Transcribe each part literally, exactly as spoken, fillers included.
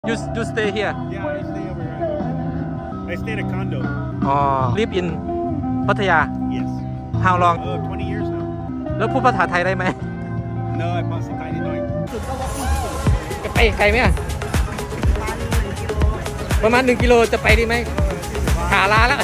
You you stay here? Yeah, I stay over here. I stay at a condo. Oh, live in พัทยา Yes. How long? Oh, twenty years now. แล้วพูดภาษาไทยได้ไหม No, I pass the tiny noise. จะไปไกลไหมอะประมาณหนึ่งกิโลจะไปดีไหมขาล้าแล้ว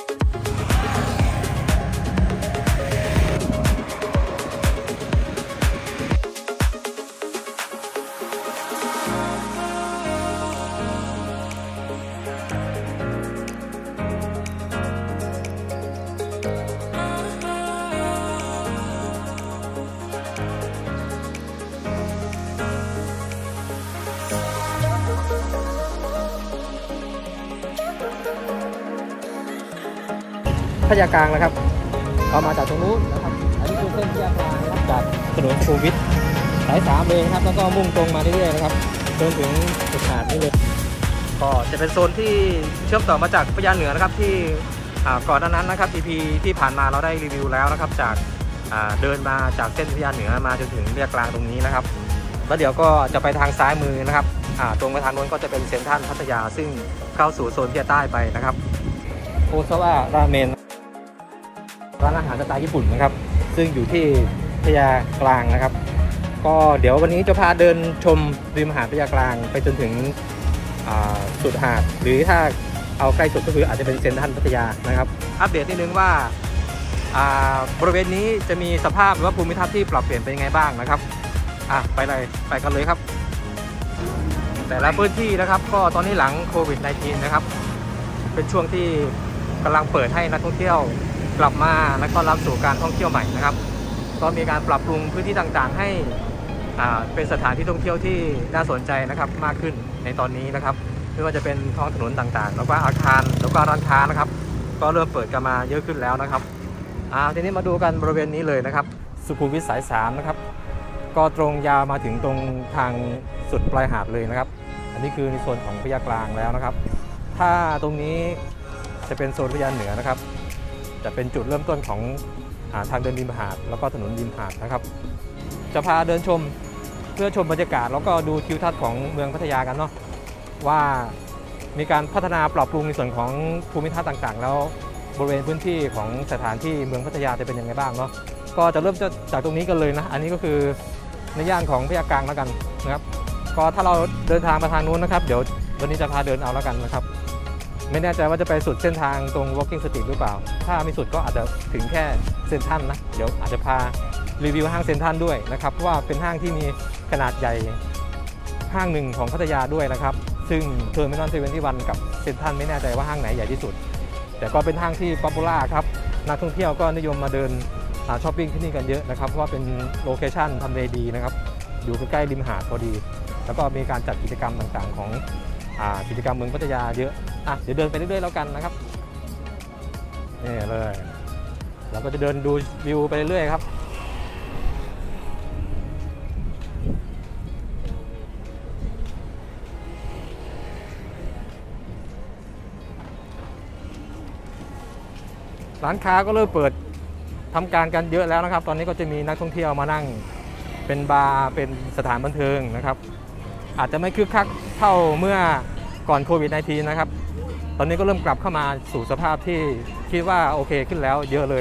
พัทยากลางนะครับเรามาจากตรงนู้นนะครับอันนี้คือเส้นพัทยากลางนะครับจากถนนสุขุมวิทสายสามเลยนะครับแล้วก็มุ่งตรงมาเรื่อยๆนะครับจนถึงจุดหาดนี่เลยก็จะเป็นโซนที่เชื่อมต่อมาจากพัทยาเหนือนะครับที่ก่อนหน้านั้นนะครับ อี พี ที่ผ่านมาเราได้รีวิวแล้วนะครับจากเดินมาจากเส้นพัทยาเหนือมาจนถึงพัทยากลางตรงนี้นะครับแล้วเดี๋ยวก็จะไปทางซ้ายมือนะครับตรงไปทางโน้นก็จะเป็นเซ็นทรัลพัทยาซึ่งเข้าสู่โซนพัทยาใต้ไปนะครับโอซาวะราเมนร้านอาหารสไตล์ญี่ปุ่นนะครับซึ่งอยู่ที่พัทยากลางนะครับก็เดี๋ยววันนี้จะพาเดินชมริมหาดพัทยากลางไปจนถึงสุดหาดหรือถ้าเอาใกล้สุดก็คืออาจจะเป็นเซ็นทรัลพัทยานะครับอัปเดตนิดนึงว่าบริเวณนี้จะมีสภาพหรือว่าภูมิทัศน์ที่ปรับเปลี่ยนเป็นยังไงบ้างนะครับอ่ะไปเลยไปกันเลยครับแต่ละพื้นที่นะครับก็ตอนนี้หลังโควิด สิบเก้า นะครับเป็นช่วงที่กำลังเปิดให้นักท่องเที่ยวกลับมาและก็รับสู่การท่องเที่ยวใหม่นะครับก็มีการปรับปรุงพื้นที่ต่างๆให้เป็นสถานที่ท่องเที่ยวที่น่าสนใจนะครับมากขึ้นในตอนนี้นะครับไม่ว่าจะเป็นท้องถนนต่างๆแล้วก็อาคารแล้วก็ร้านค้านะครับก็เริ่มเปิดกันมาเยอะขึ้นแล้วนะครับอ่าทีนี้มาดูกันบริเวณนี้เลยนะครับสุขุมวิทสายสามนะครับก็ตรงยาวมาถึงตรงทางสุดปลายหาดเลยนะครับอันนี้คือในโซนของพัทยากลางแล้วนะครับถ้าตรงนี้จะเป็นโซนพัทยาเหนือนะครับจะเป็นจุดเริ่มต้นของทางเดินริมหาดแล้วก็ถนนริมหาดนะครับจะพาเดินชมเพื่อชมบรรยากาศแล้วก็ดูทิวทัศน์ของเมืองพัทยากันเนาะว่ามีการพัฒนาปรับปรุงในส่วนของภูมิทัศน์ต่างๆแล้วบริเวณพื้นที่ของสถานที่เมืองพัทยาจะเป็นยังไงบ้างเนาะก็จะเริ่มจากตรงนี้กันเลยนะอันนี้ก็คือในย่านของพัทยากลางแล้วกันนะครับก็ถ้าเราเดินทางมาทางนู้นนะครับเดี๋ยววันนี้จะพาเดินเอาแล้วกันนะครับไม่แน่ใจว่าจะไปสุดเส้นทางตรง Walking Street หรือเปล่าถ้าไม่สุดก็อาจจะถึงแค่เซ็นทรัลนะเดี๋ยวอาจจะพารีวิวห้างเซ็นทรัลด้วยนะครับเพราะว่าเป็นห้างที่มีขนาดใหญ่ห้างหนึ่งของพัทยาด้วยนะครับซึ่งเทอร์มินอลเซเว่นที่วันกับเซ็นทรัลไม่แน่ใจว่าห้างไหนใหญ่ที่สุดแต่ก็เป็นห้างที่ป๊อปปูล่าครับนักท่องเที่ยวก็นิยมมาเดินช้อปปิ้งที่นี่กันเยอะนะครับเพราะว่าเป็นโลเคชั่นทำเลดีนะครับอยู่ใกล้ๆริมหาดพอดีแล้วก็มีการจัดกิจกรรมต่างๆของกิจกรรมเมืองพัทยาเยอะอ่ะเดี๋ยวเดินไปเรื่อยๆแล้วกันนะครับนี่เลยเราก็จะเดินดูวิวไปเรื่อยๆครับร้านค้าก็เริ่มเปิดทำการกันเยอะแล้วนะครับตอนนี้ก็จะมีนักท่องเที่ยวมานั่งเป็นบาร์เป็นสถานบันเทิงนะครับอาจจะไม่คึกคักเท่าเมื่อก่อนโควิด สิบเก้า นะครับตอนนี้ก็เริ่มกลับเข้ามาสู่สภาพที่คิดว่าโอเคขึ้นแล้วเยอะเลย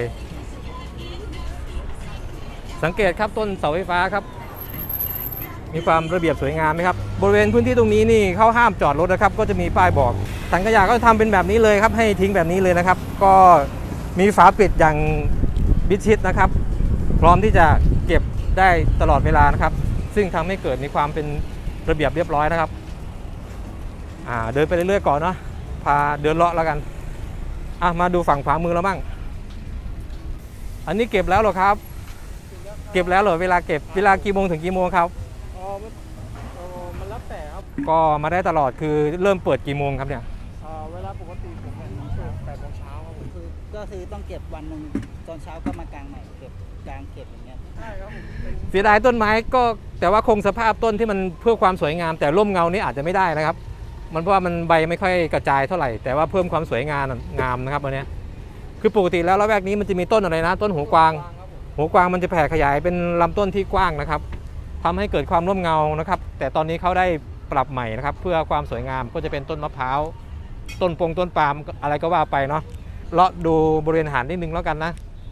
สังเกตครับต้นเสาไฟฟ้าครับมีความระเบียบสวยงามไหมครับบริเวณพื้นที่ตรงนี้นี่เขาห้ามจอดรถนะครับก็จะมีป้ายบอกถังขยะก็ทำเป็นแบบนี้เลยครับให้ทิ้งแบบนี้เลยนะครับก็มีฝาปิดอย่างมิดชิดนะครับพร้อมที่จะเก็บได้ตลอดเวลานะครับซึ่งทำให้เกิดมีความเป็นระเบียบเรียบร้อยนะครับอ่าเดินไปเรื่อยๆก่อนเนาะพาเดินเลาะแล้วกันอ่ะมาดูฝั่งขวามือแล้วบ้างอันนี้เก็บแล้วเหรอครับเก็บแล้วเหรอเวลาเก็บเวลากี่โมงถึงกี่โมงครับอ๋อมันรับแต่ครับก็มาได้ตลอดคือเริ่มเปิดกี่โมงครับเนี่ยเวลาปกติผมเป็นแปดโมงเช้าครับผมคือก็คือต้องเก็บวันหนึ่งตอนเช้าก็มากลางใหม่เก็บกลางเก็บอย่างเงี้ยใช่ครับผมเสียดายต้นไม้ก็แต่ว่าคงสภาพต้นที่มันเพื่อความสวยงามแต่ร่มเงานี้อาจจะไม่ได้นะครับมันเพราะว่ามันใบไม่ค่อยกระจายเท่าไหร่แต่ว่าเพิ่มความสวยงามงามนะครับวันนี้คือปกติแล้วละแวกนี้มันจะมีต้นอะไรนะต้นหัวกวางหัวกวางมันจะแผ่ขยายเป็นลำต้นที่กว้างนะครับทำให้เกิดความร่มเงานะครับแต่ตอนนี้เขาได้ปรับใหม่นะครับเพื่อความสวยงามก็จะเป็นต้นมะพร้าวต้นปงต้นปาล์มอะไรก็ว่าไปเนาะเลาะดูบริเวณหาดนิดนึงแล้วกันนะ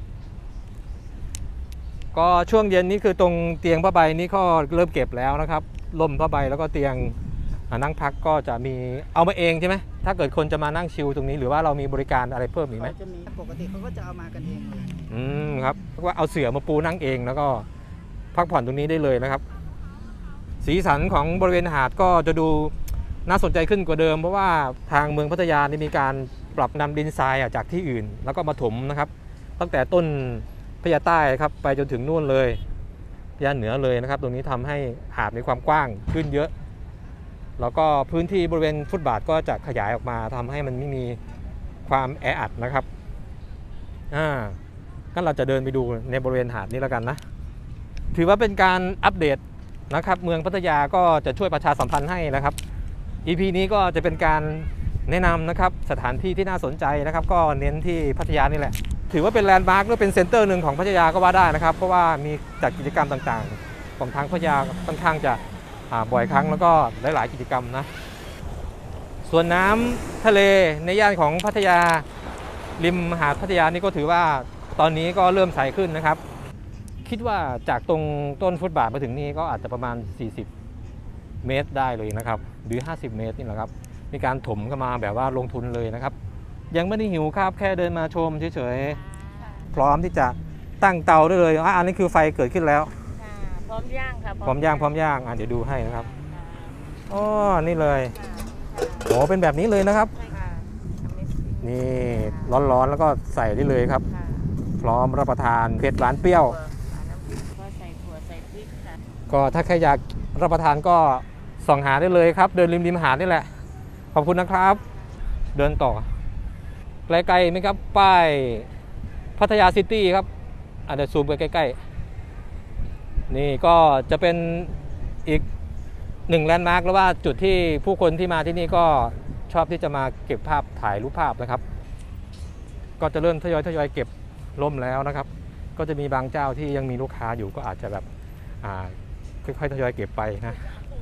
ก็ช่วงเย็นนี้คือตรงเตียงผ้าใบนี้ก็เริ่มเก็บแล้วนะครับล่มผ้าใบแล้วก็เตียงนั่งพักก็จะมีเอามาเองใช่ไหมถ้าเกิดคนจะมานั่งชิลตรงนี้หรือว่าเรามีบริการอะไรเพิ่มอีกไหมจะมีปกติเขาก็จะเอามากันเองเลยอืมครับว่าเอาเสื่อมาปูนั่งเองแล้วก็พักผ่อนตรงนี้ได้เลยนะครับสีสันของบริเวณหาดก็จะดูน่าสนใจขึ้นกว่าเดิมเพราะว่าทางเมืองพัทยานี่มีการปรับนำดินทรายจากที่อื่นแล้วก็มาถมนะครับตั้งแต่ต้นพญาใต้ครับไปจนถึงนู่นเลยพญาเหนือเลยนะครับตรงนี้ทำให้หาดมีความกว้างขึ้นเยอะแล้วก็พื้นที่บริเวณฟุตบาทก็จะขยายออกมาทำให้มันไม่มีความแออัดนะครับอ่างั้นเราจะเดินไปดูในบริเวณหาดนี้แล้วกันนะถือว่าเป็นการอัปเดตนะครับเมืองพัทยาก็จะช่วยประชาสัมพันธ์ให้นะครับ อี พี นี้ก็จะเป็นการแนะนำนะครับสถานที่ที่น่าสนใจนะครับก็เน้นที่พัทยานี่แหละถือว่าเป็นแลนด์มาร์คหรือเป็นเซ็นเตอร์หนึ่งของพัทยาก็ว่าได้นะครับเพราะว่ามีจัดกิจกรรมต่างๆของทางพัทยาค่อนข้างจะบ่อยครั้งแล้วก็หลายๆกิจกรรมนะส่วนน้ำทะเลในย่านของพัทยาริมหาดพัทยานี่ก็ถือว่าตอนนี้ก็เริ่มใสขึ้นนะครับคิดว่าจากตรงต้นฟุตบาทมาถึงนี่ก็อาจจะประมาณสี่สิบเมตรได้เลยนะครับหรือห้าสิบเมตรนี่แหละครับมีการถมเข้ามาแบบว่าลงทุนเลยนะครับยังไม่ได้หิวครับแค่เดินมาชมเฉยๆพร้อมที่จะตั้งเตาได้เลยอ่ะอันนี้คือไฟเกิดขึ้นแล้วพร้อมย่างครับพร้อมย่างพร้อมย่างอ่ะเดี๋ยวดูให้นะครับอ๋อนี่เลยโอ้เป็นแบบนี้เลยนะครับนี่ร้อนๆแล้วก็ใส่ได้เลยครับพร้อมรับประทานเผ็ดหวานเปรี้ยวก็ใส่ถั่วใส่พริกค่ะก็ถ้าใครอยากรับประทานก็ส่องหาได้เลยครับเดินริมริมหาดนี่แหละขอบคุณนะครับเดินต่อไกลๆไหมครับป้ายพัทยาซิตี้ครับอาจจะซูมไปใกล้ๆนี่ก็จะเป็นอีกหนึ่งแลนด์มาร์คแล้วว่าจุดที่ผู้คนที่มาที่นี่ก็ชอบที่จะมาเก็บภาพถ่ายรูปภาพนะครับก็จะเริ่มทยอยทยอยเก็บล่มแล้วนะครับก็จะมีบางเจ้าที่ยังมีลูกค้าอยู่ก็อาจจะแบบอ่าค่อยๆทยอยเก็บไปนะ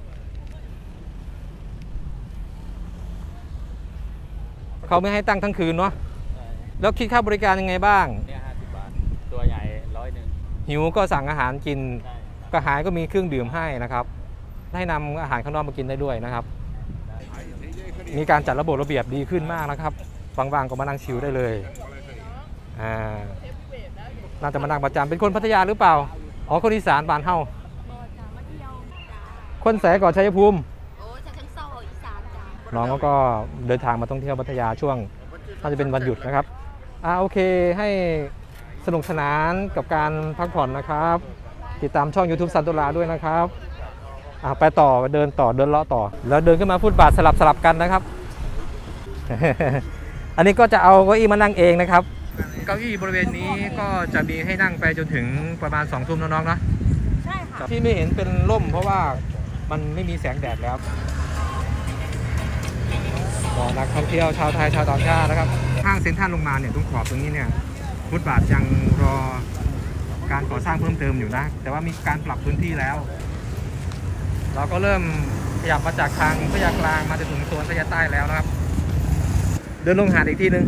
เขาไม่ให้ตั้งทั้งคืนเนาะแล้วคิดค่าบริการยังไงบ้างเนี่ยห้าสิบบาทตัวใหญ่ร้อยหนึ่งหิวก็สั่งอาหารกินกระหายก็มีเครื่องดื่มให้นะครับให้นำอาหารข้างนอกมากินได้ด้วยนะครับมีการจัดระบบระเบียบดีขึ้นมากนะครับว่างๆก็มานั่งชิลได้เลยอ่าน่าจะมานั่งประจำเป็นคนพัทยาหรือเปล่าอ๋อคนอีสานบ้านเฮาคนแสก่อชัยภูมิน้องก็เดินทางมาท่องเที่ยวพัทยาช่วงน่าจะเป็นวันหยุดนะครับอ่าโอเคให้สนุกสนานกับการพักผ่อนนะครับติดตามช่อง ยูทูบ ซันโตลาด้วยนะครับอ่าไปต่อเดินต่อเดินเลาะต่อแล้วเดินขึ้นมาฟุตบาทสลับสลับกันนะครับ อันนี้ก็จะเอาเก้าอี้มานั่งเองนะครับเก้าอี้บริเวณนี้ก็จะมีให้นั่งไปจนถึงประมาณสองทุ่มน้องๆนะใช่ค่ะที่ไม่เห็นเป็นร่มเพราะว่ามันไม่มีแสงแดดแล้วก็นักท่องเที่ยวชาวไทยชาวต่างชาตินะครับห้างเซ็นทรัลลงมาเนี่ยตรงขอบตรงนี้เนี่ยฟุตบาทยังรอการก่อสร้างเพิ่มเติมอยู่นะแต่ว่ามีการปรับพื้นที่แล้วเราก็เริ่มขยับมาจากทางพัทยากลางมาจนถึงโซนพัทยาใต้แล้วนะครับเดินลงหาดอีกทีนึง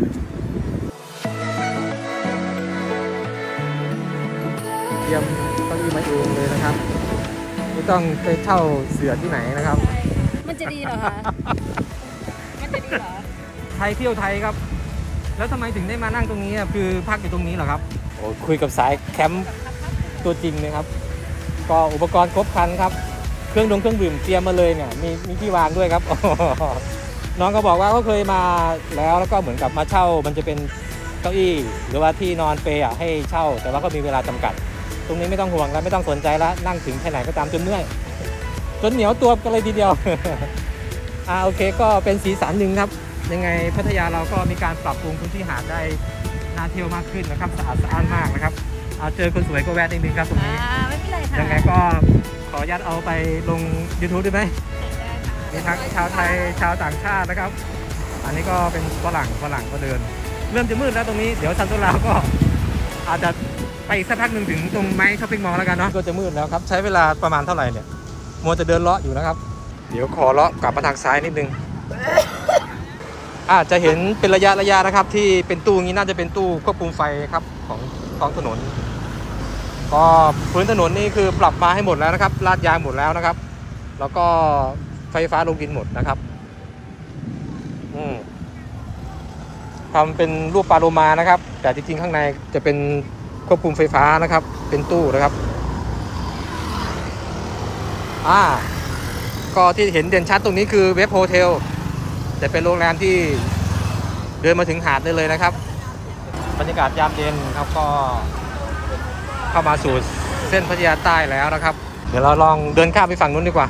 เตรียมเก้าอี้มาเองเลยนะครับไม่ต้องไปเช่าเสื่อที่ไหนนะครับมันจะดีเหรอคะมันจะดีเหรอไทยเที่ยวไทยครับแล้วทำไมถึงได้มานั่งตรงนี้คือพักอยู่ตรงนี้เหรอครับโอ้คุยกับสายแคมป์ตัวจริงเลยครับก็อุปกรณ์ครบครันครับเครื่องดงเครื่องดื่มเตรียมมาเลยเนี่ยมีมีที่วางด้วยครับ น้องก็บอกว่าเขาเคยมาแล้วแล้วก็เหมือนกับมาเช่ามันจะเป็นเก้าอี้หรือว่าที่นอนเปย์ให้เช่าแต่ว่าก็มีเวลาจำกัดตรงนี้ไม่ต้องห่วงแล้วไม่ต้องสนใจแล้วนั่งถึงแค่ไหนก็ตามจนเมื่อยจนเหนียวตัวกันเลยทีเดียว อ่าโอเคก็เป็นสีสันหนึ่งครับยังไงพัทยาเราก็มีการปรับปรุงพื้นที่หาดได้น่าเที่ยวมากขึ้นนะครับสะอาดสะอ้านมากนะครับเอาเจอคนสวยก็แวะนิดนึงครับตรงนี้ไม่เป็นไรค่ะยังไงก็ขออนุญาตเอาไปลง ยูทูบ ได้ไหมมีทั้งชาวไทยชาวต่างชาตินะครับอันนี้ก็เป็นฝรั่งฝรั่งก็เดินเริ่มจะมืดแล้วตรงนี้เดี๋ยวซันโตลาก็อาจจะไปอีกสักพักหนึ่งถึงตรงไม้ช้อปปิ้งมอลล์แล้วกันเนาะก็จะมืดแล้วครับใช้เวลาประมาณเท่าไหร่เนี่ยมัวจะเดินเลาะอยู่นะครับเดี๋ยวขอเลาะกลับมาทางซ้ายนิดนึงอาจจะเห็นเป็นระยะระยะนะครับที่เป็นตู้นี้น่าจะเป็นตู้ควบคุมไฟครับของท้องถนนก็พื้นถนนนี่คือปรับมาให้หมดแล้วนะครับลาดยางหมดแล้วนะครับแล้วก็ไฟฟ้าลงดินหมดนะครับอืมทำเป็นรูปปลาโลมานะครับแต่จริงๆข้างในจะเป็นควบคุมไฟฟ้านะครับเป็นตู้นะครับอ่าก็ที่เห็นเด่นชัดตรงนี้คือเว็บโฮเทลจะเป็นโรงแรมที่เดินมาถึงหาดได้เลยนะครับบรรยากาศยามเย็นครับก็เข้ามาสู่เส้นพัทยาใต้แล้วนะครับเดี๋ยวเราลองเดินข้ามไปฝั่งนู้นดีกว่า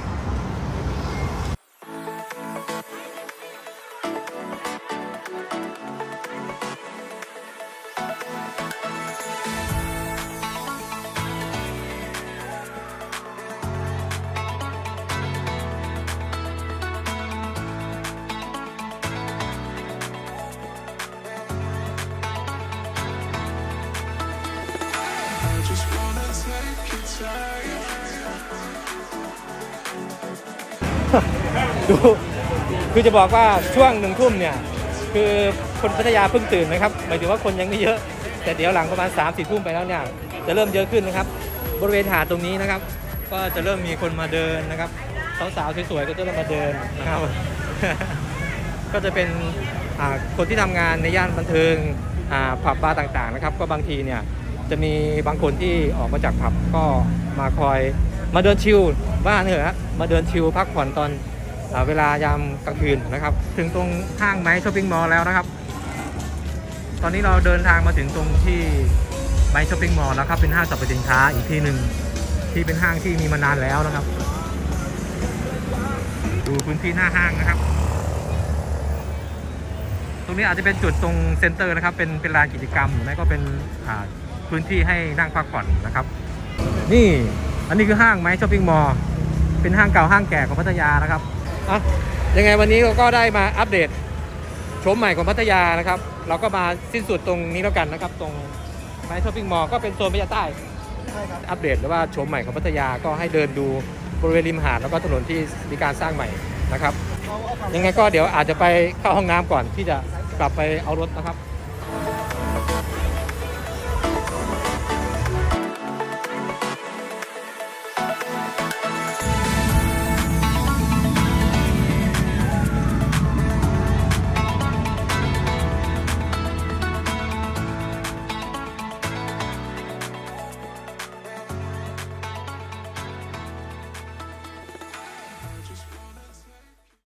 ดูคือจะบอกว่าช่วงหนึ่งทุ่มเนี่ยคือคนพัทยาเพิ่งตื่นนะครับหมายถึงว่าคนยังไม่เยอะแต่เดี๋ยวหลังประมาณสามสี่ทุ่มไปแล้วเนี่ยจะเริ่มเยอะขึ้นนะครับบริเวณหาดตรงนี้นะครับก็จะเริ่มมีคนมาเดินนะครับสาวๆสวยๆก็จะเริ่มมาเดินนะครับ ก็จะเป็นคนที่ทำงานในย่านบันเทิงผับบาร์ต่างๆนะครับก็บางทีเนี่ยจะมีบางคนที่ออกมาจากผับก็มาคอยมาเดินชิลบ้านเถอะมาเดินชิลพักผ่อนตอนเวลายามกลางคืนนะครับถึงตรงห้างไม้ช้อปปิ้งมอลล์แล้วนะครับตอนนี้เราเดินทางมาถึงตรงที่ไม้ช้อปปิ้งมอลล์แล้วครับเป็นห้างสรรพสินค้าอีกที่หนึ่งที่เป็นห้างที่มีมานานแล้วนะครับดูพื้นที่หน้าห้างนะครับตรงนี้อาจจะเป็นจุดตรงเซ็นเตอร์นะครับเป็นเป็นลานกิจกรรมหรือไม่ก็เป็นพื้นที่ให้นั่งพักผ่อนนะครับนี่อันนี้คือห้างไม้ช้อปปิ้งมอลล์เป็นห้างเก่าห้างแก่ของพัทยานะครับอ่ะยังไงวันนี้เราก็ได้มาอัปเดตโฉมใหม่ของพัทยานะครับเราก็มาสิ้นสุดตรงนี้แล้วกันนะครับตรงไม้ช้อปปิ้งมอลล์ก็เป็นโซนพัทยาใต้อัปเดตหรือว่าโฉมใหม่ของพัทยาก็ให้เดินดูบริเวณริมหาดแล้วก็ถนนที่มีการสร้างใหม่นะครับยังไงก็เดี๋ยวอาจจะไปเข้าห้องน้ำก่อนที่จะกลับไปเอารถนะครับ